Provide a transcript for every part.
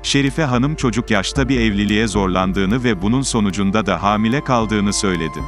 Şerife Hanım çocuk yaşta bir evliliğe zorlandığını ve bunun sonucunda da hamile kaldığını söyledi.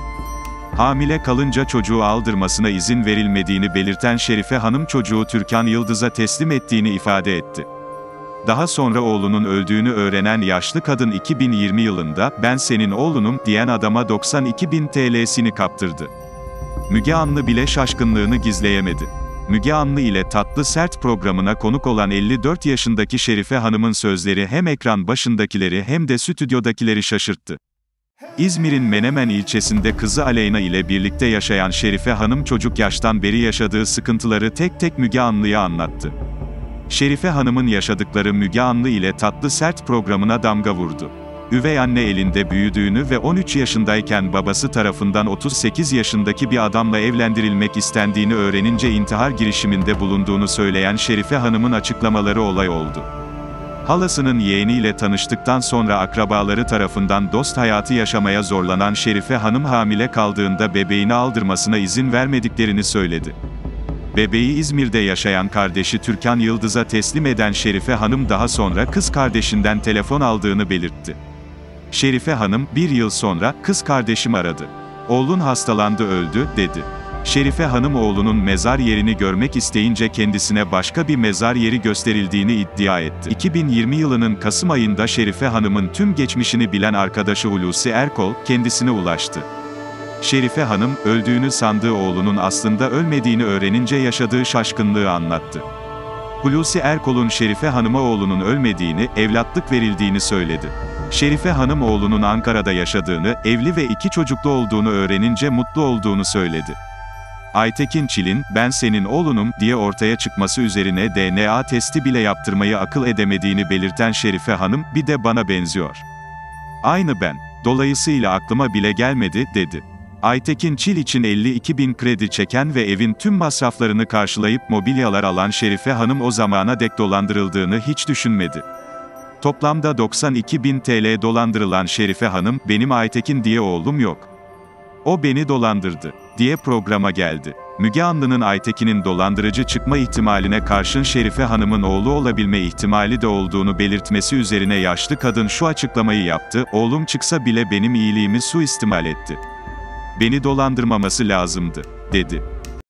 Hamile kalınca çocuğu aldırmasına izin verilmediğini belirten Şerife Hanım çocuğu Türkan Yıldız'a teslim ettiğini ifade etti. Daha sonra oğlunun öldüğünü öğrenen yaşlı kadın 2020 yılında "Ben senin oğlunum" diyen adama 92.000 TL'sini kaptırdı. Müge Anlı bile şaşkınlığını gizleyemedi. Müge Anlı ile Tatlı Sert programına konuk olan 54 yaşındaki Şerife Hanım'ın sözleri hem ekran başındakileri hem de stüdyodakileri şaşırttı. İzmir'in Menemen ilçesinde kızı Aleyna ile birlikte yaşayan Şerife Hanım çocuk yaştan beri yaşadığı sıkıntıları tek tek Müge Anlı'ya anlattı. Şerife Hanım'ın yaşadıkları Müge Anlı ile Tatlı Sert programına damga vurdu. Üvey anne elinde büyüdüğünü ve 13 yaşındayken babası tarafından 38 yaşındaki bir adamla evlendirilmek istendiğini öğrenince intihar girişiminde bulunduğunu söyleyen Şerife Hanım'ın açıklamaları olay oldu. Halasının yeğeniyle tanıştıktan sonra akrabaları tarafından dost hayatı yaşamaya zorlanan Şerife Hanım hamile kaldığında bebeğini aldırmasına izin vermediklerini söyledi. Bebeği İzmir'de yaşayan kardeşi Türkan Yıldız'a teslim eden Şerife Hanım daha sonra kız kardeşinden telefon aldığını belirtti. Şerife Hanım, "Bir yıl sonra, kız kardeşim aradı. Oğlun hastalandı öldü" dedi. Şerife Hanım oğlunun mezar yerini görmek isteyince kendisine başka bir mezar yeri gösterildiğini iddia etti. 2020 yılının Kasım ayında Şerife Hanım'ın tüm geçmişini bilen arkadaşı Hulusi Erkol, kendisine ulaştı. Şerife Hanım, öldüğünü sandığı oğlunun aslında ölmediğini öğrenince yaşadığı şaşkınlığı anlattı. Hulusi Erkol'un Şerife Hanım'a oğlunun ölmediğini, evlatlık verildiğini söyledi. Şerife Hanım oğlunun Ankara'da yaşadığını, evli ve 2 çocuklu olduğunu öğrenince mutlu olduğunu söyledi. Aytekin Çil'in "Ben senin oğlunum" diye ortaya çıkması üzerine DNA testi bile yaptırmayı akıl edemediğini belirten Şerife Hanım, "Bir de bana benziyor. Aynı ben. Dolayısıyla aklıma bile gelmedi" dedi. Aytekin Çil için 52.000 kredi çeken ve evin tüm masraflarını karşılayıp mobilyalar alan Şerife Hanım o zamana dek dolandırıldığını hiç düşünmedi. Toplamda 92.000 TL dolandırılan Şerife Hanım, "Benim Aytekin diye oğlum yok. O beni dolandırdı" diye programa geldi. Müge Anlı'nın Aytekin'in dolandırıcı çıkma ihtimaline karşın Şerife Hanım'ın oğlu olabilme ihtimali de olduğunu belirtmesi üzerine yaşlı kadın şu açıklamayı yaptı: "Oğlum çıksa bile benim iyiliğimi suistimal etti. Beni dolandırmaması lazımdı" dedi.